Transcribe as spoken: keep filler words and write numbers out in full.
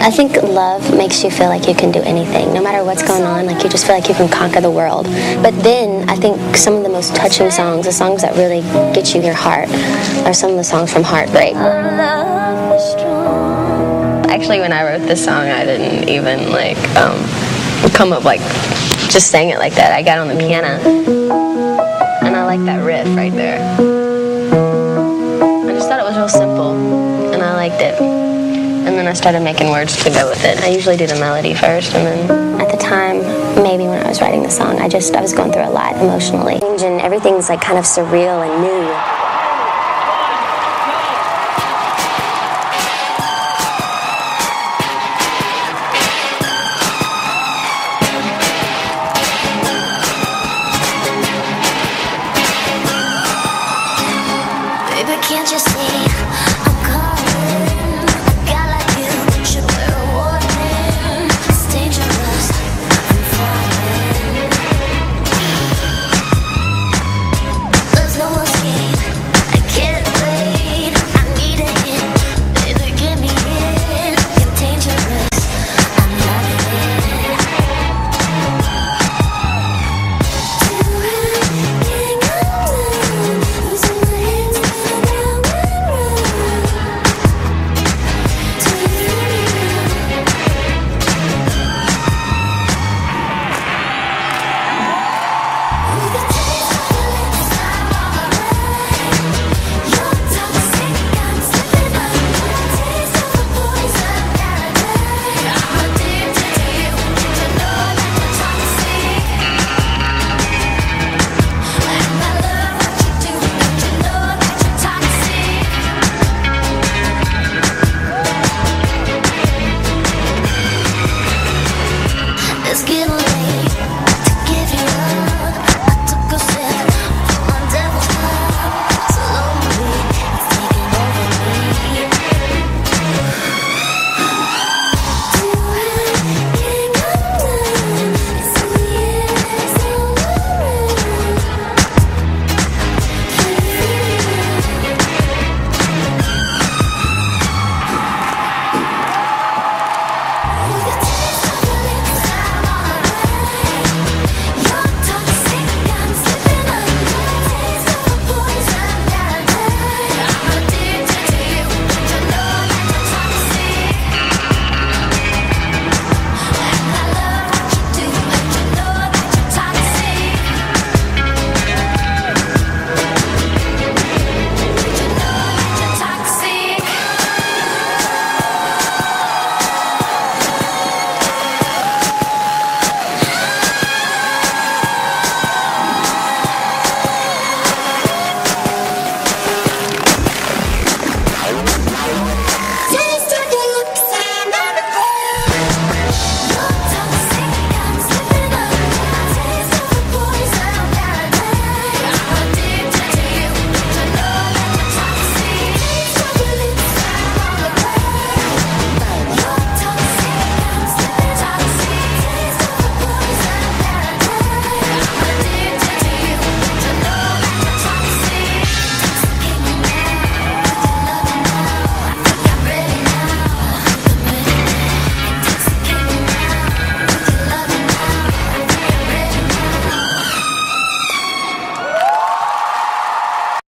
I think love makes you feel like you can do anything. No matter what's going on, like you just feel like you can conquer the world. But then I think some of the most touching songs, the songs that really get you your heart, are some of the songs from Heartbreak. Actually, when I wrote this song, I didn't even like um, come up like just sang it like that. I got on the piano, and I like that riff right there. I just thought it was real simple, and I liked it. And then I started making words to go with it. I usually do the melody first, and then at the time, maybe when I was writing the song, I just I was going through a lot emotionally, and everything's like kind of surreal and new. Baby, can't you see